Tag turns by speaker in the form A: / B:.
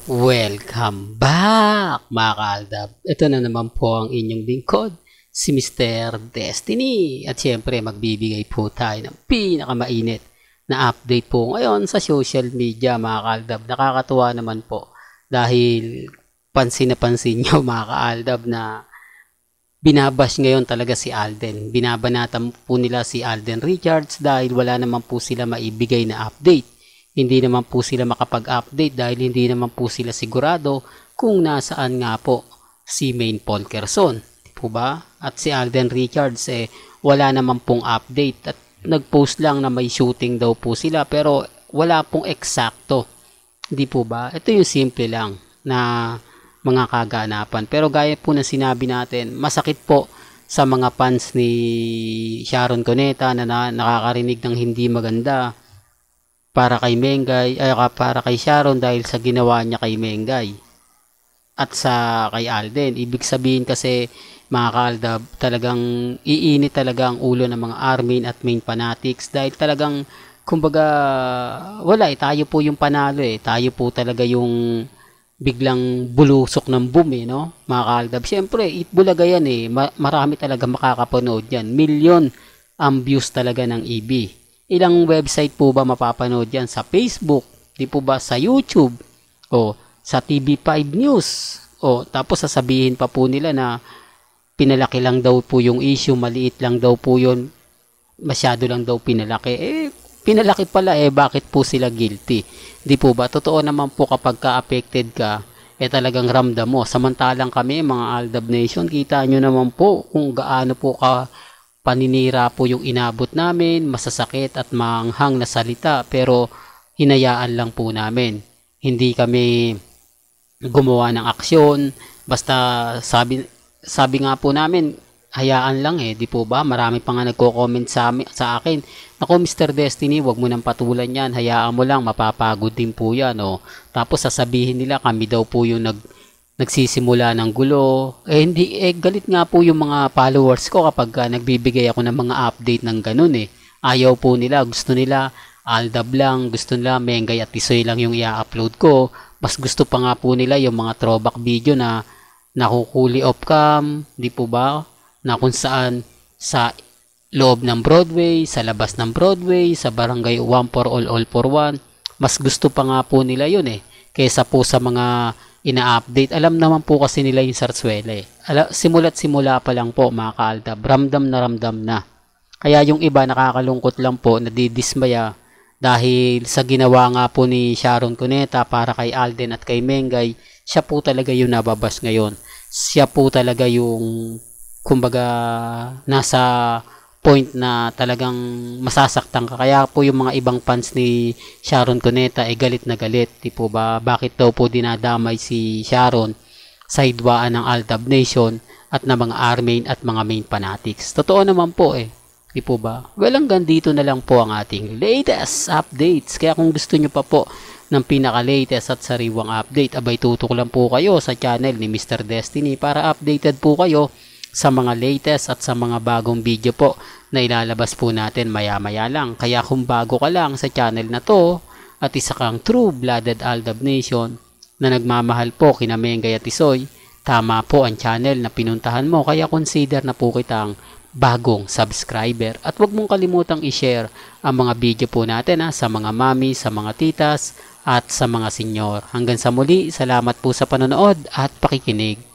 A: Welcome back mga kaaldab. Ito na naman po ang inyong lingkod, si Mr. Destiny. At syempre magbibigay po tayo ng pinakamainit na update po ngayon sa social media mga kaaldab. Nakakatuwa naman po dahil pansin na pansin nyo mga kaaldab na binabash ngayon talaga si Alden. Binabanatan po nila si Alden Richards dahil wala naman po sila maibigay na update. Hindi naman po sila makapag-update dahil hindi naman po sila sigurado kung nasaan nga po si Maine Polkerson. Di po ba? At si Alden Richards wala naman pong update at nag-post lang na may shooting daw po sila pero wala pong eksakto. Di po ba? Ito yung simple lang na mga kaganapan. Pero gaya po na sinabi natin, masakit po sa mga fans ni Sharon Cuneta na nakakarinig ng hindi maganda para kay Mengay, para kay Sharon dahil sa ginawa niya kay Mengay at sa kay Alden. Ibig sabihin kasi mga kaaldab, talagang iinit talaga ang ulo ng mga Armin at Maine fanatics dahil talagang kumbaga wala tayo po yung panalo tayo po talaga yung biglang bulusok ng boom no mga kaaldab. Siyempre Itbulaga yan marami talaga makakapanood yan, milyon ang views talaga ng EB. Ilang website po ba mapapanood yan? Sa Facebook, di po ba sa YouTube, o sa TV5 News, o tapos sasabihin pa po nila na pinalaki lang daw po yung issue, maliit lang daw po yun, masyado lang daw pinalaki. Pinalaki pala bakit po sila guilty? Di po ba? Totoo naman po kapag ka-affected ka, talagang ramdam mo. Samantalang kami, mga Aldab Nation, kita nyo naman po kung gaano po ka paninira po yung inabot namin, masasakit at maanghang na salita, pero hinayaan lang po namin. Hindi kami gumawa ng aksyon, basta sabi nga po namin, hayaan lang di po ba? Marami pa nga nagko-comment sa akin, naku Mr. Destiny, wag mo nang patulan yan, hayaan mo lang, mapapagod din po yan. Tapos sasabihin nila kami daw po yung nagsisimula ng gulo. Hindi, galit nga po yung mga followers ko kapag nagbibigay ako ng mga update ng ganun Ayaw po nila, gusto nila Aldab lang, gusto nila Mengay at Tisoy lang yung i-upload ko. Mas gusto pa nga po nila yung mga throwback video na nakukuli off cam, di po ba? Na kung saan sa loob ng Broadway, sa labas ng Broadway, sa barangay One for All for One. Mas gusto pa nga po nila yun kaysa po sa mga ina-update. Alam naman po kasi nila yung Sarsuela simula't simula pa lang po mga kaaldab, ramdam na. Kaya yung iba nakakalungkot lang po, nadidismaya dahil sa ginawa nga po ni Sharon Cuneta para kay Alden at kay Mengay. Siya po talaga yung nababas ngayon. Siya po talaga yung kumbaga nasa point na talagang masasaktan ka. Kaya po yung mga ibang fans ni Sharon Cuneta galit na galit. Di po ba? Bakit daw po dinadamay si Sharon sa hidwaan ng Aldab Nation at ng mga Armin at mga Maine fanatics? Totoo naman po Di po ba? Well, hanggang dito na lang po ang ating latest updates. Kaya kung gusto nyo pa po ng pinaka-latest at sariwang update, abay tutok lang po kayo sa channel ni Mr. Destiny para updated po kayo sa mga latest at sa mga bagong video po na ilalabas po natin maya-maya lang. Kaya kung bago ka lang sa channel na to at isa kang true-blooded Aldab Nation na nagmamahal po kina Mengay at Tisoy, tama po ang channel na pinuntahan mo. Kaya consider na po kitang bagong subscriber. At huwag mong kalimutang i-share ang mga video po natin sa mga mami, sa mga titas at sa mga senyor. Hanggang sa muli, salamat po sa panonood at pakikinig.